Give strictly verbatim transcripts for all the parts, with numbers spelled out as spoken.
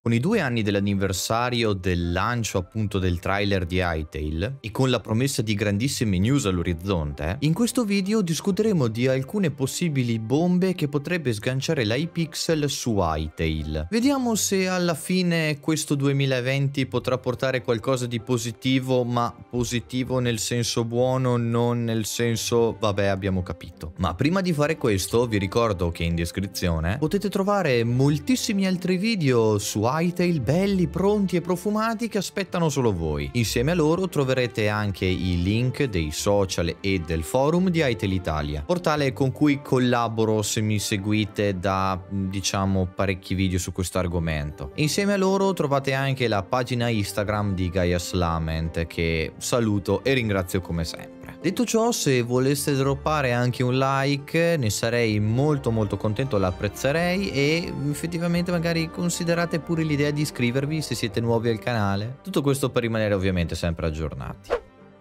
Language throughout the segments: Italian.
Con i due anni dell'anniversario del lancio appunto del trailer di Hytale e con la promessa di grandissime news all'orizzonte, in questo video discuteremo di alcune possibili bombe che potrebbe sganciare l'Hypixel su Hytale. Vediamo se alla fine questo duemilaventi potrà portare qualcosa di positivo, ma positivo nel senso buono, non nel senso vabbè abbiamo capito. Ma prima di fare questo vi ricordo che in descrizione potete trovare moltissimi altri video su Hytale belli, pronti e profumati che aspettano solo voi. Insieme a loro troverete anche i link dei social e del forum di Hytale Italia, portale con cui collaboro se mi seguite da diciamo parecchi video su questo argomento. Insieme a loro trovate anche la pagina Instagram di Gaia's Lament, che saluto e ringrazio come sempre. Detto ciò, se voleste droppare anche un like ne sarei molto molto contento, l'apprezzerei, e effettivamente magari considerate pure l'idea di iscrivervi se siete nuovi al canale. Tutto questo per rimanere ovviamente sempre aggiornati.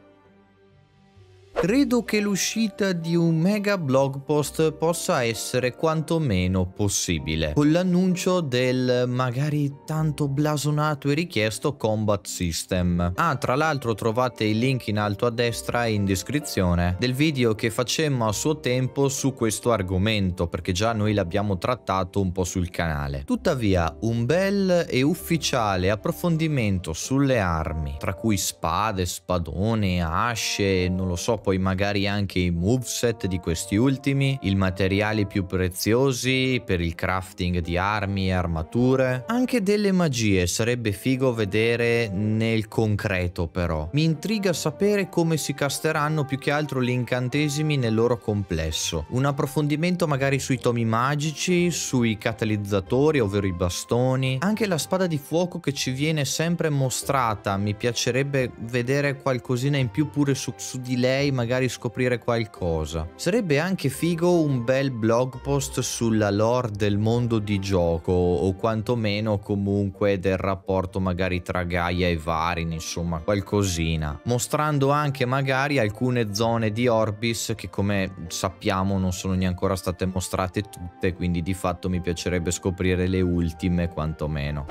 Credo che l'uscita di un mega blog post possa essere quantomeno possibile, con l'annuncio del magari tanto blasonato e richiesto Combat System. Ah, tra l'altro trovate il link in alto a destra in descrizione del video che facemmo a suo tempo su questo argomento, perché già noi l'abbiamo trattato un po' sul canale. Tuttavia, un bel e ufficiale approfondimento sulle armi, tra cui spade, spadone, asce, non lo so, poi magari anche i moveset di questi ultimi, i materiali più preziosi per il crafting di armi e armature, anche delle magie sarebbe figo vedere nel concreto. Però mi intriga sapere come si casteranno più che altro gli incantesimi nel loro complesso, un approfondimento magari sui tomi magici, sui catalizzatori ovvero i bastoni, anche la spada di fuoco che ci viene sempre mostrata, mi piacerebbe vedere qualcosina in più pure su, su di lei, magari scoprire qualcosa. Sarebbe anche figo un bel blog post sulla lore del mondo di gioco, o quantomeno comunque del rapporto magari tra Gaia e Varin, insomma qualcosina, mostrando anche magari alcune zone di Orbis che come sappiamo non sono neanche ancora state mostrate tutte, quindi di fatto mi piacerebbe scoprire le ultime quantomeno.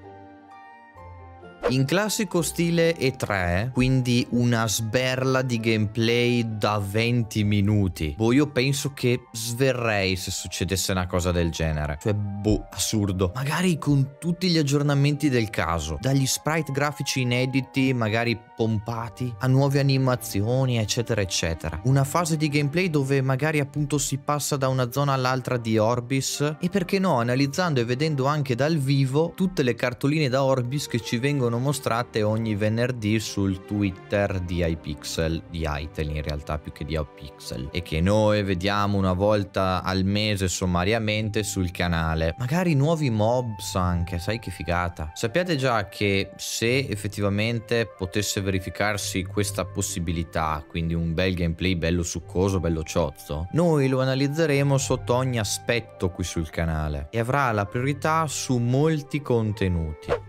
In classico stile E tre, quindi una sberla di gameplay da venti minuti. Boh, io penso che sverrei se succedesse una cosa del genere. Cioè, boh, assurdo. Magari con tutti gli aggiornamenti del caso, dagli sprite grafici inediti, magari pompati, a nuove animazioni, eccetera, eccetera. Una fase di gameplay dove magari appunto si passa da una zona all'altra di Orbis, e perché no, analizzando e vedendo anche dal vivo tutte le cartoline da Orbis che ci vengono mostrate ogni venerdì sul Twitter di Hypixel, di Hytale in realtà più che di Hypixel, e che noi vediamo una volta al mese sommariamente sul canale. Magari nuovi mobs anche, sai che figata. Sappiate già che se effettivamente potesse verificarsi questa possibilità, quindi un bel gameplay bello succoso, bello ciozzo, noi lo analizzeremo sotto ogni aspetto qui sul canale e avrà la priorità su molti contenuti.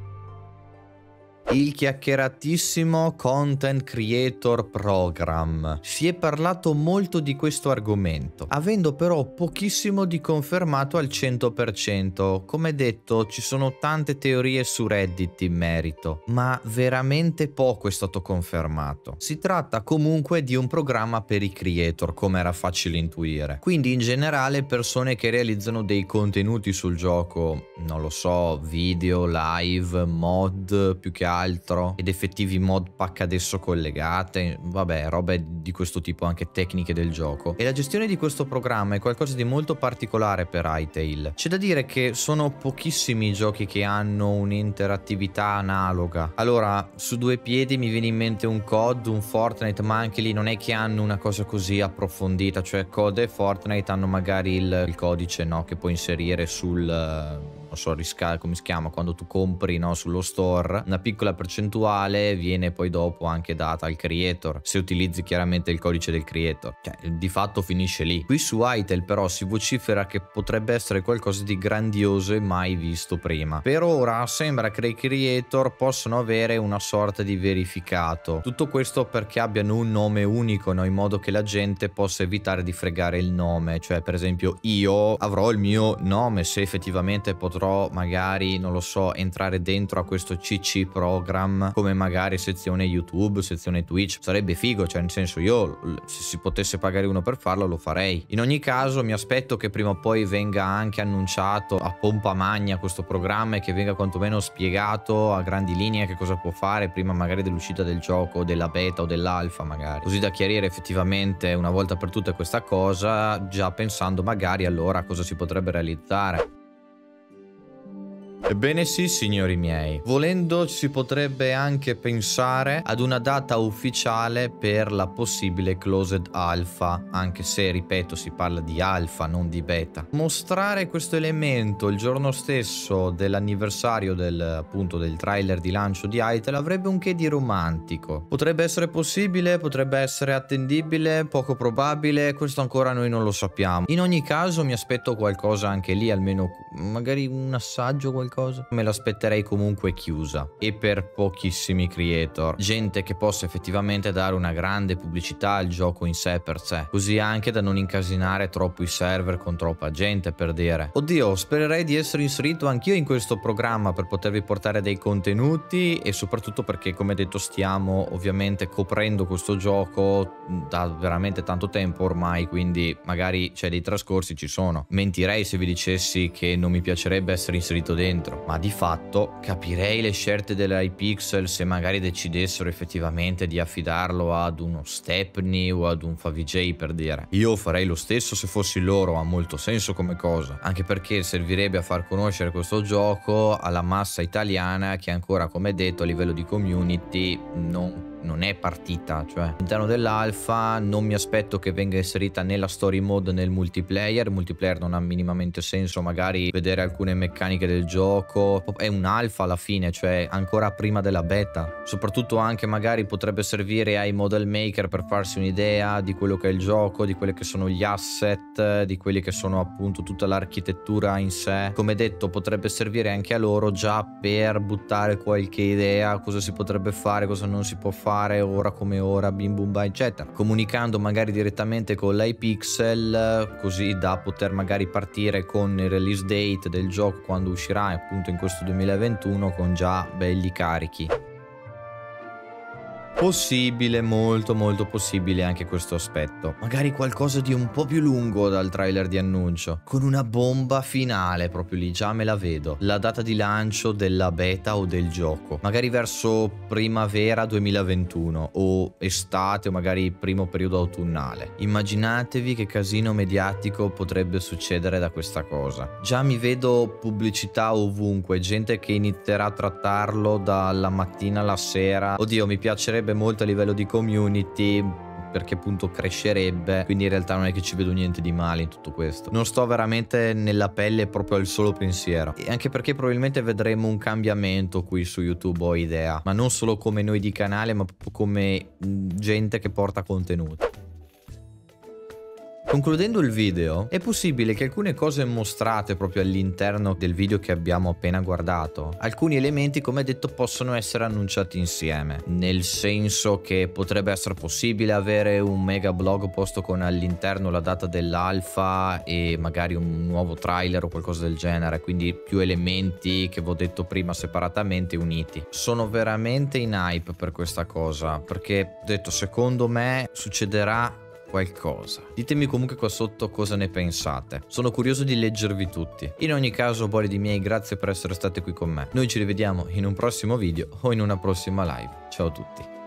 Il chiacchieratissimo Content Creator Program. Si è parlato molto di questo argomento, avendo però pochissimo di confermato al cento per cento. Come detto, ci sono tante teorie su Reddit in merito, ma veramente poco è stato confermato. Si tratta comunque di un programma per i creator, come era facile intuire. Quindi in generale persone che realizzano dei contenuti sul gioco, non lo so, video, live, mod più che altro, altro ed effettivi mod pack ad esso collegate, vabbè, robe di questo tipo, anche tecniche del gioco. E la gestione di questo programma è qualcosa di molto particolare per Hytale. C'è da dire che sono pochissimi i giochi che hanno un'interattività analoga. Allora, su due piedi mi viene in mente un C O D, un Fortnite, ma anche lì non è che hanno una cosa così approfondita, cioè C O D e Fortnite hanno magari il, il codice, no, che puoi inserire sul... non so, risca- come si chiama, quando tu compri, no, sullo store, una piccola percentuale viene poi dopo anche data al creator, se utilizzi chiaramente il codice del creator, cioè di fatto finisce lì. Qui su Hytale però si vocifera che potrebbe essere qualcosa di grandioso e mai visto prima. Per ora sembra che i creator possano avere una sorta di verificato, tutto questo perché abbiano un nome unico, no, in modo che la gente possa evitare di fregare il nome, cioè per esempio io avrò il mio nome se effettivamente potrò potrò magari, non lo so, entrare dentro a questo C C program come magari sezione YouTube, sezione Twitch. Sarebbe figo, cioè nel senso, io se si potesse pagare uno per farlo lo farei. In ogni caso mi aspetto che prima o poi venga anche annunciato a pompa magna questo programma e che venga quantomeno spiegato a grandi linee che cosa può fare prima magari dell'uscita del gioco, della beta o dell'alfa magari, così da chiarire effettivamente una volta per tutte questa cosa, già pensando magari allora a cosa si potrebbe realizzare. Ebbene sì, signori miei, volendo si potrebbe anche pensare ad una data ufficiale per la possibile Closed Alpha, anche se, ripeto, si parla di alfa, non di beta. Mostrare questo elemento il giorno stesso dell'anniversario del, appunto, del trailer di lancio di Hytale avrebbe un che di romantico. Potrebbe essere possibile, potrebbe essere attendibile, poco probabile, questo ancora noi non lo sappiamo. In ogni caso mi aspetto qualcosa anche lì, almeno magari un assaggio, qualcosa. Me l'aspetterei comunque chiusa e per pochissimi creator, gente che possa effettivamente dare una grande pubblicità al gioco in sé per sé, così anche da non incasinare troppo i server con troppa gente, per dire. Oddio, spererei di essere inserito anch'io in questo programma per potervi portare dei contenuti e soprattutto perché, come detto, stiamo ovviamente coprendo questo gioco da veramente tanto tempo ormai, quindi magari c'è dei trascorsi, ci sono. Mentirei se vi dicessi che non mi piacerebbe essere inserito dentro, ma di fatto capirei le scelte dell'Hypixel se magari decidessero effettivamente di affidarlo ad uno Stepney o ad un Favij, per dire. Io farei lo stesso se fossi loro, ha molto senso come cosa, anche perché servirebbe a far conoscere questo gioco alla massa italiana che ancora, come detto, a livello di community non non è partita. Cioè all'interno dell'alfa non mi aspetto che venga inserita né la story mode né il multiplayer. Il multiplayer non ha minimamente senso, magari vedere alcune meccaniche del gioco, è un alfa alla fine, cioè ancora prima della beta. Soprattutto anche magari potrebbe servire ai model maker per farsi un'idea di quello che è il gioco, di quelli che sono gli asset, di quelli che sono appunto tutta l'architettura in sé. Come detto, potrebbe servire anche a loro già per buttare qualche idea, cosa si potrebbe fare, cosa non si può fare ora come ora, bim bum ba, eccetera, comunicando magari direttamente con l'Hypixel, così da poter magari partire con il release date del gioco quando uscirà, appunto in questo duemilaventuno, con già belli carichi. Possibile, molto molto possibile anche questo aspetto. Magari qualcosa di un po' più lungo dal trailer di annuncio, con una bomba finale, proprio lì già me la vedo. La data di lancio della beta o del gioco, magari verso primavera duemilaventuno o estate o magari primo periodo autunnale. Immaginatevi che casino mediatico potrebbe succedere da questa cosa. Già mi vedo pubblicità ovunque, gente che inizierà a trattarlo dalla mattina alla sera. Oddio, mi piacerebbe molto a livello di community, perché appunto crescerebbe, quindi in realtà non è che ci vedo niente di male in tutto questo. Non sto veramente nella pelle proprio al solo pensiero, e anche perché probabilmente vedremo un cambiamento qui su YouTube, ho idea, ma non solo come noi di canale, ma proprio come gente che porta contenuti. Concludendo il video, è possibile che alcune cose mostrate proprio all'interno del video che abbiamo appena guardato, alcuni elementi, come detto, possono essere annunciati insieme, nel senso che potrebbe essere possibile avere un mega blog post con all'interno la data dell'alfa e magari un nuovo trailer o qualcosa del genere, quindi più elementi che vi ho detto prima separatamente uniti. Sono veramente in hype per questa cosa, perché, detto, secondo me succederà qualcosa. Ditemi comunque qua sotto cosa ne pensate. Sono curioso di leggervi tutti. In ogni caso, bolidi miei, grazie per essere stati qui con me. Noi ci rivediamo in un prossimo video o in una prossima live. Ciao a tutti.